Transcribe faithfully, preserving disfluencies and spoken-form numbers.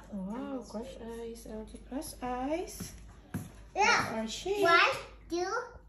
Wow, crush eyes. L G crush eyes. Yeah. Our shape. One, two,